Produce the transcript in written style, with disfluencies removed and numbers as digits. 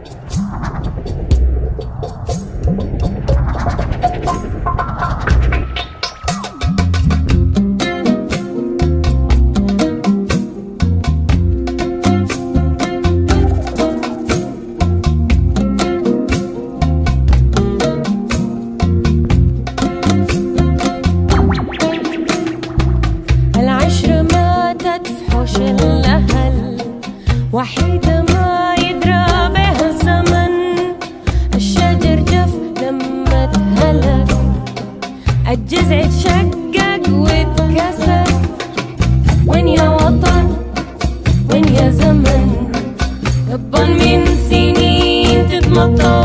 وحيدة ما يدرى بها الزمن، الشجر جف لما اتهلك، الجذع اتشقق واتكسر. وين يا وطن وين يا زمن، غضبان من سنين تتمطر.